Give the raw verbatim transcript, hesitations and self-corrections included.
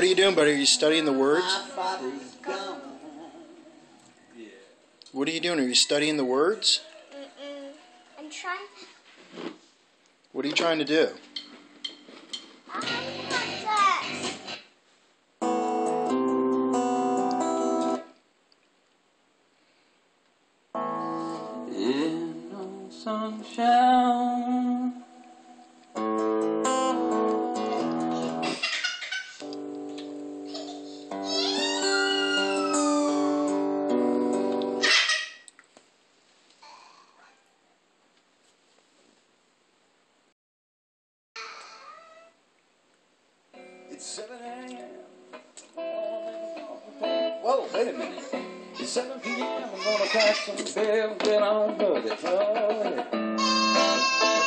What are you doing, buddy? Are you studying the words? What are you doing? Are you studying the words? Mm-mm. I'm trying. What are you trying to do? I'm having sex. In no sunshine. It's seven a m Whoa, wait a minute. It's seven p m I'm gonna pack some bills, get on with it. Oh, yeah.